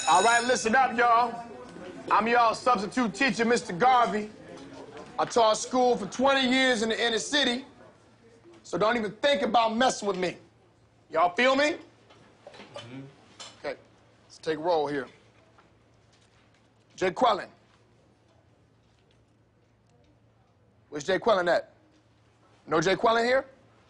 All right, listen up, y'all. I'm y'all substitute teacher, Mr. Garvey. I taught school for 20 years in the inner city, so don't even think about messing with me. Y'all feel me? Okay, let's take a roll here. Jay Quellen. Where's Jay Quellen at? No Jay Quellen here?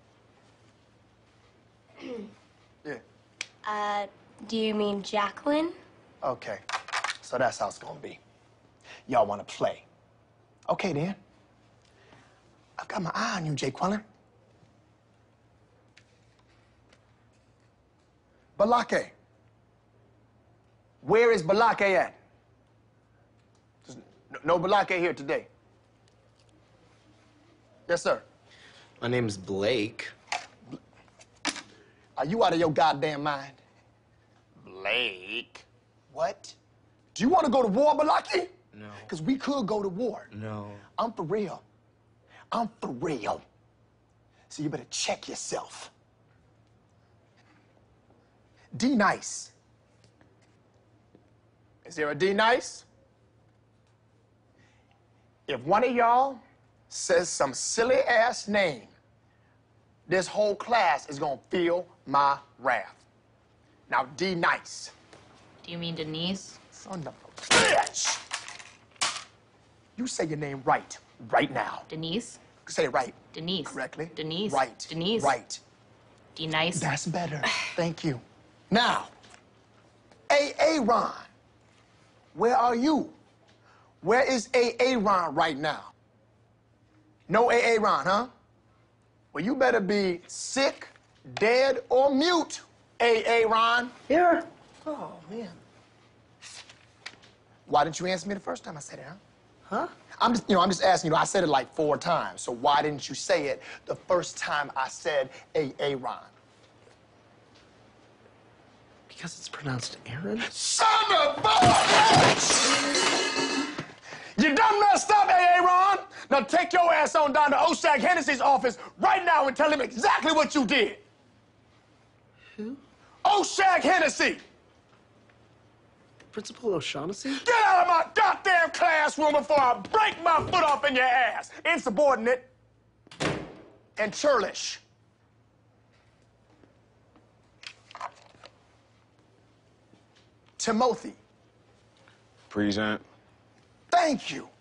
Yeah. Do you mean Jacqueline? Okay, so that's how it's gonna be. Y'all wanna play. Okay, then. I've got my eye on you, Jay Quellen. Balake. Where is Balake at? There's no Balake here today. Yes, sir. My name's Blake. Are you out of your goddamn mind? Blake. What? Do you want to go to war, Balaki? No. Because we could go to war. No. I'm for real. I'm for real. So you better check yourself. D nice. Is there a D nice? If one of y'all says some silly ass name, this whole class is gonna feel my wrath. Now, D nice. Do you mean Denise? Son of a bitch! You say your name right now. Denise? Say it right. Denise. Correctly. Denise. Right. Denise. Right. D nice. That's better. Thank you. Now, Ron, where are you? Where is Ron right now? No Ron, huh? Well, you better be sick, dead, or mute, Ron. Here? Oh, man. Why didn't you answer me the first time I said it, huh? Huh? I'm just asking, I said it like 4 times, so why didn't you say it the first time I said Ron? Because it's pronounced Aaron? Son of a bitch! You done messed up, Ron! Now take your ass on down to Oshag Hennessy's office right now and tell him exactly what you did. Who? Oshag Hennessy! Principal O'Shaughnessy? Get out of my goddamn classroom before I break my foot off in your ass! Insubordinate and churlish. Timothy. Present. Thank you.